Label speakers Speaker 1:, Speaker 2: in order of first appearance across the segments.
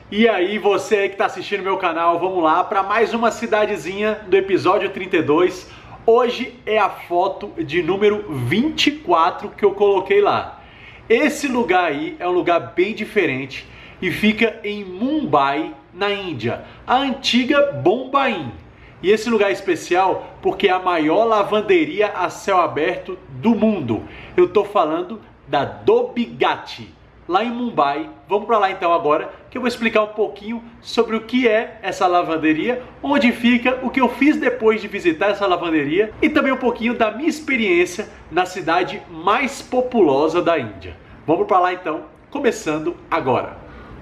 Speaker 1: E aí, você aí que está assistindo meu canal, vamos lá para mais uma cidadezinha do episódio 32. Hoje é a foto de número 24 que eu coloquei lá. Esse lugar aí é um lugar bem diferente e fica em Mumbai, na Índia, a antiga Bombaim. E esse lugar é especial porque é a maior lavanderia a céu aberto do mundo. Eu tô falando da Dobigati, lá em Mumbai. Vamos para lá então agora, que eu vou explicar um pouquinho sobre o que é essa lavanderia, onde fica, o que eu fiz depois de visitar essa lavanderia e também um pouquinho da minha experiência na cidade mais populosa da Índia. Vamos para lá então, começando agora.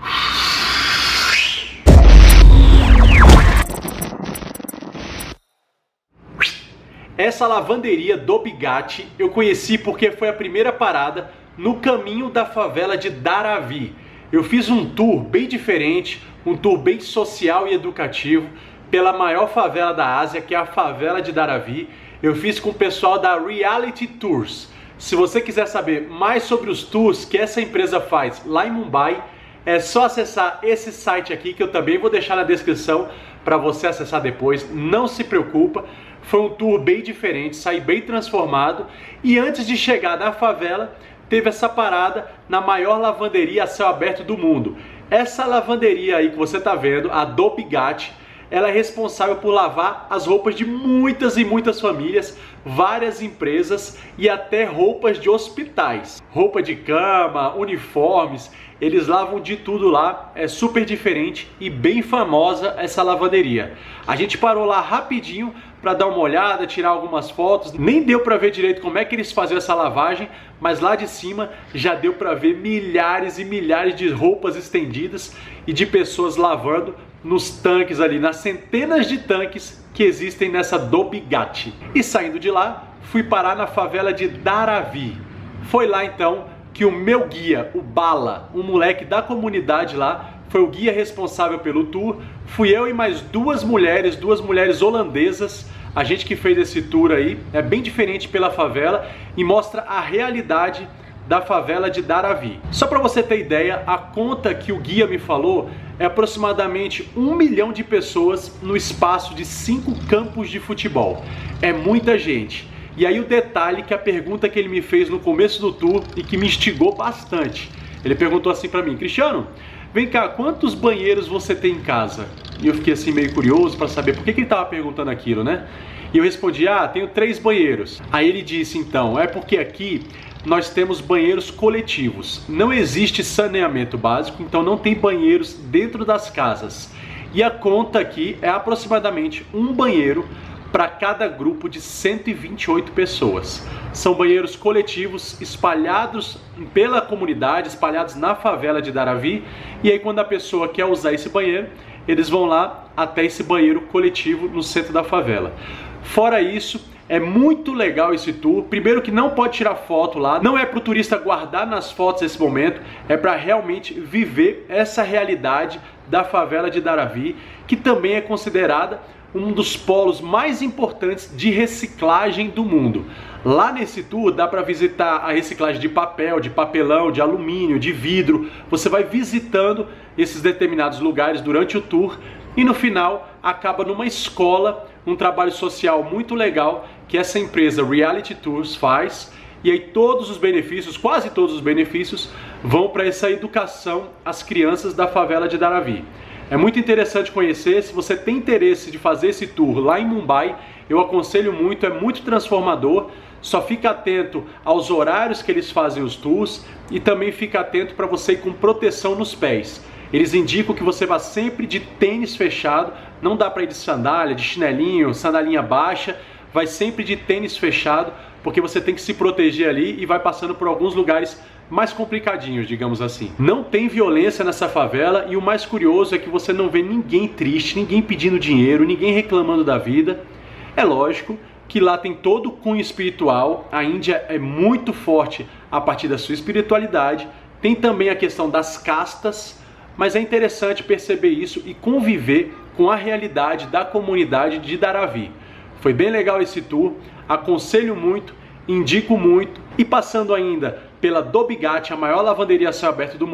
Speaker 1: Essa lavanderia Dobigati eu conheci porque foi a primeira parada no caminho da favela de Dharavi. Eu fiz um tour bem diferente, um tour bem social e educativo pela maior favela da Ásia, que é a favela de Dharavi. Eu fiz com o pessoal da Reality Tours. Se você quiser saber mais sobre os tours que essa empresa faz lá em Mumbai, é só acessar esse site aqui, que eu também vou deixar na descrição para você acessar depois. Não se preocupa, foi um tour bem diferente, saí bem transformado. E antes de chegar na favela, teve essa parada na maior lavanderia a céu aberto do mundo. Essa lavanderia aí que você está vendo, a Dobigati, ela é responsável por lavar as roupas de muitas e muitas famílias, várias empresas e até roupas de hospitais. Roupa de cama, uniformes, eles lavam de tudo lá, é super diferente e bem famosa essa lavanderia. A gente parou lá rapidinho para dar uma olhada, tirar algumas fotos. Nem deu para ver direito como é que eles faziam essa lavagem, mas lá de cima já deu para ver milhares e milhares de roupas estendidas e de pessoas lavando nos tanques ali, nas centenas de tanques que existem nessa Dobigati. E saindo de lá, fui parar na favela de Dharavi. Foi lá então que o meu guia, o Bala, um moleque da comunidade lá, foi o guia responsável pelo tour. Fui eu e mais duas mulheres holandesas, a gente que fez esse tour aí. É bem diferente pela favela e mostra a realidade da favela de Dharavi. Só para você ter ideia, a conta que o guia me falou é aproximadamente 1 milhão de pessoas no espaço de 5 campos de futebol. É muita gente. E aí o detalhe, que a pergunta que ele me fez no começo do tour e que me instigou bastante. Ele perguntou assim para mim: Cristiano, vem cá, quantos banheiros você tem em casa? E eu fiquei assim meio curioso para saber por que ele estava perguntando aquilo, né? E eu respondi: tenho 3 banheiros. Aí ele disse: então, é porque aqui nós temos banheiros coletivos. Não existe saneamento básico, então não tem banheiros dentro das casas. E a conta aqui é aproximadamente um banheiro para cada grupo de 128 pessoas. São banheiros coletivos espalhados pela comunidade, espalhados na favela de Dharavi. E aí quando a pessoa quer usar esse banheiro, eles vão lá até esse banheiro coletivo no centro da favela. Fora isso, é muito legal esse tour. Primeiro que não pode tirar foto lá, não é para o turista guardar nas fotos esse momento, é para realmente viver essa realidade da favela de Dharavi, que também é considerada um dos polos mais importantes de reciclagem do mundo. Lá nesse tour dá para visitar a reciclagem de papel, de papelão, de alumínio, de vidro. Você vai visitando esses determinados lugares durante o tour e no final acaba numa escola, um trabalho social muito legal que essa empresa Reality Tours faz. E aí todos os benefícios, quase todos os benefícios, vão para essa educação às crianças da favela de Dharavi. É muito interessante conhecer. Se você tem interesse de fazer esse tour lá em Mumbai, eu aconselho muito, é muito transformador. Só fica atento aos horários que eles fazem os tours e também fica atento para você ir com proteção nos pés. Eles indicam que você vá sempre de tênis fechado, não dá para ir de sandália, de chinelinho, sandalinha baixa, vai sempre de tênis fechado, porque você tem que se proteger ali e vai passando por alguns lugares mais complicadinhos, digamos assim. Não tem violência nessa favela e o mais curioso é que você não vê ninguém triste, ninguém pedindo dinheiro, ninguém reclamando da vida. É lógico que lá tem todo o cunho espiritual, a Índia é muito forte a partir da sua espiritualidade, tem também a questão das castas, mas é interessante perceber isso e conviver com a realidade da comunidade de Dharavi. Foi bem legal esse tour, aconselho muito, indico muito. E passando ainda pela Dobigati, a maior lavanderia a céu aberto do mundo,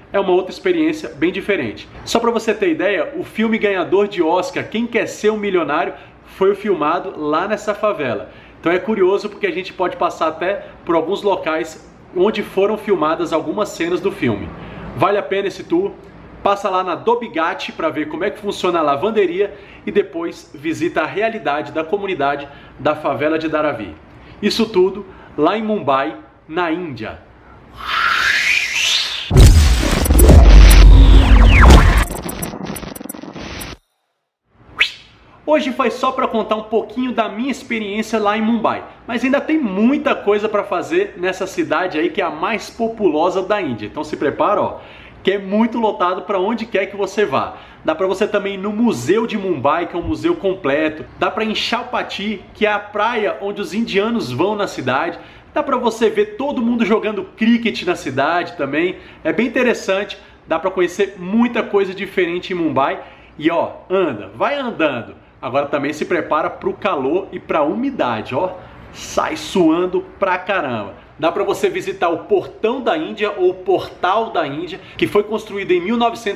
Speaker 1: é uma outra experiência bem diferente. Só para você ter ideia, o filme ganhador de Oscar, Quem Quer Ser um Milionário, foi filmado lá nessa favela. Então é curioso porque a gente pode passar até por alguns locais onde foram filmadas algumas cenas do filme. Vale a pena esse tour. Passa lá na Do Bigatti para ver como é que funciona a lavanderia e depois visita a realidade da comunidade da favela de Dharavi. Isso tudo lá em Mumbai, na Índia. Hoje foi só para contar um pouquinho da minha experiência lá em Mumbai, mas ainda tem muita coisa para fazer nessa cidade aí que é a mais populosa da Índia. Então se prepara, ó, que é muito lotado para onde quer que você vá. Dá para você também ir no Museu de Mumbai, que é um museu completo. Dá para ir em Chowpatty, que é a praia onde os indianos vão na cidade. Dá para você ver todo mundo jogando cricket na cidade também. É bem interessante, dá para conhecer muita coisa diferente em Mumbai. E ó, anda, vai andando. Agora também se prepara para o calor e para a umidade, ó. Sai suando pra caramba. Dá para você visitar o Portão da Índia ou Portal da Índia, que foi construído em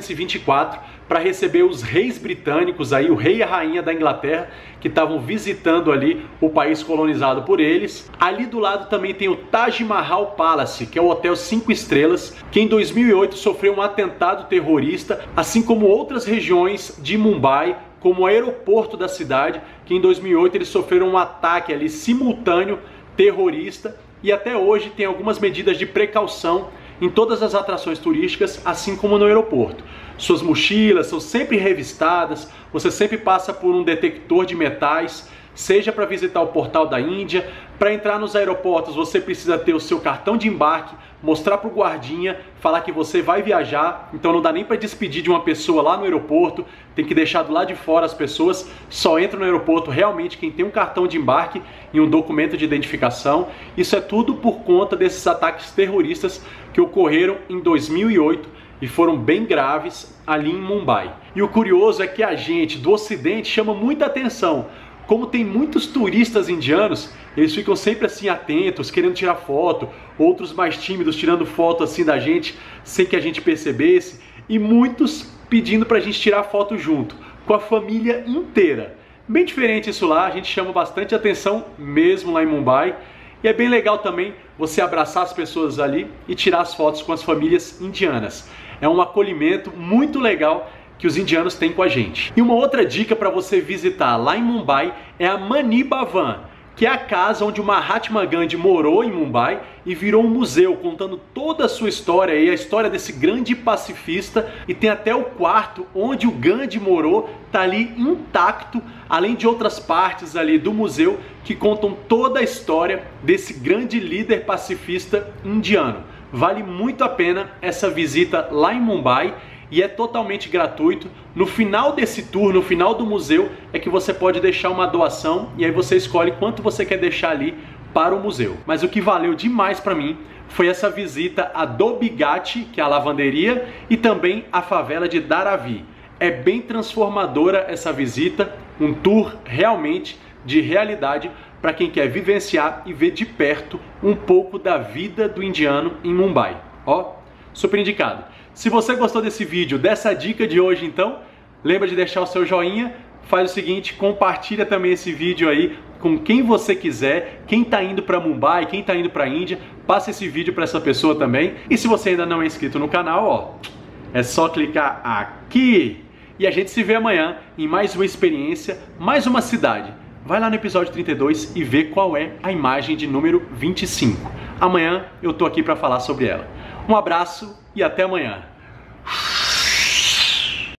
Speaker 1: 1924 para receber os reis britânicos, aí, o rei e a rainha da Inglaterra, que estavam visitando ali o país colonizado por eles. Ali do lado também tem o Taj Mahal Palace, que é o hotel 5 estrelas, que em 2008 sofreu um atentado terrorista, assim como outras regiões de Mumbai, como o aeroporto da cidade, que em 2008 eles sofreram um ataque ali simultâneo terrorista, e até hoje tem algumas medidas de precaução em todas as atrações turísticas, assim como no aeroporto. Suas mochilas são sempre revistadas, você sempre passa por um detector de metais, seja para visitar o Portal da Índia. Para entrar nos aeroportos você precisa ter o seu cartão de embarque, mostrar para o guardinha, falar que você vai viajar, então não dá nem para despedir de uma pessoa lá no aeroporto, tem que deixar do lado de fora as pessoas, só entra no aeroporto realmente quem tem um cartão de embarque e um documento de identificação. Isso é tudo por conta desses ataques terroristas que ocorreram em 2008 e foram bem graves ali em Mumbai. E o curioso é que a gente do Ocidente chama muita atenção. Como tem muitos turistas indianos, eles ficam sempre assim atentos, querendo tirar foto, outros mais tímidos tirando foto assim da gente, sem que a gente percebesse, e muitos pedindo pra gente tirar foto junto, com a família inteira. Bem diferente isso lá, a gente chama bastante atenção mesmo lá em Mumbai, e é bem legal também você abraçar as pessoas ali e tirar as fotos com as famílias indianas. É um acolhimento muito legal que os indianos têm com a gente. E uma outra dica para você visitar lá em Mumbai é a Mani Bhavan, que é a casa onde o Mahatma Gandhi morou em Mumbai e virou um museu contando toda a sua história e a história desse grande pacifista, e tem até o quarto onde o Gandhi morou, tá ali intacto, além de outras partes ali do museu que contam toda a história desse grande líder pacifista indiano. Vale muito a pena essa visita lá em Mumbai. E é totalmente gratuito. No final desse tour, no final do museu, é que você pode deixar uma doação e aí você escolhe quanto você quer deixar ali para o museu. Mas o que valeu demais para mim foi essa visita a Do Bigatti, que é a lavanderia, e também a favela de Dharavi. É bem transformadora essa visita, um tour realmente de realidade para quem quer vivenciar e ver de perto um pouco da vida do indiano em Mumbai. Ó, super indicado. Se você gostou desse vídeo, dessa dica de hoje então, lembra de deixar o seu joinha, faz o seguinte, compartilha também esse vídeo aí com quem você quiser, quem está indo para Mumbai, quem está indo para a Índia, passa esse vídeo para essa pessoa também. E se você ainda não é inscrito no canal, ó, é só clicar aqui. E a gente se vê amanhã em mais uma experiência, mais uma cidade. Vai lá no episódio 32 e vê qual é a imagem de número 25. Amanhã eu tô aqui para falar sobre ela. Um abraço e até amanhã.